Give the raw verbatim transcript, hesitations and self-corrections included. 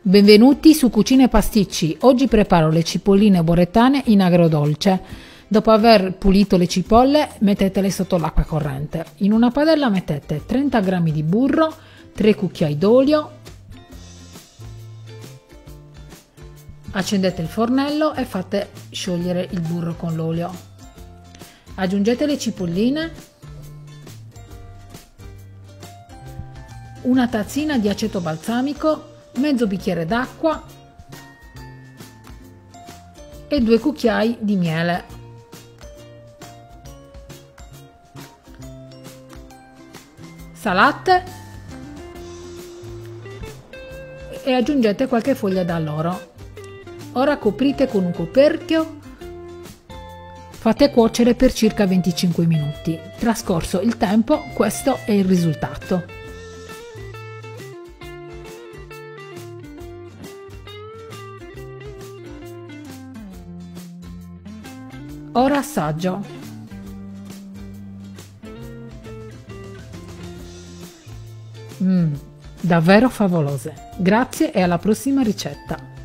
Benvenuti su Cucina e Pasticci. Oggi preparo le cipolline boretane in agrodolce. Dopo aver pulito le cipolle, mettetele sotto l'acqua corrente. In una padella mettete trenta grammi di burro, tre cucchiai d'olio, accendete il fornello e fate sciogliere il burro con l'olio. Aggiungete le cipolline, una tazzina di aceto balsamico, mezzo bicchiere d'acqua e due cucchiai di miele. Salate e aggiungete qualche foglia d'alloro. Ora coprite con un coperchio, fate cuocere per circa venticinque minuti. Trascorso il tempo, questo è il risultato. Ora assaggio. Mmm, davvero favolose. Grazie e alla prossima ricetta.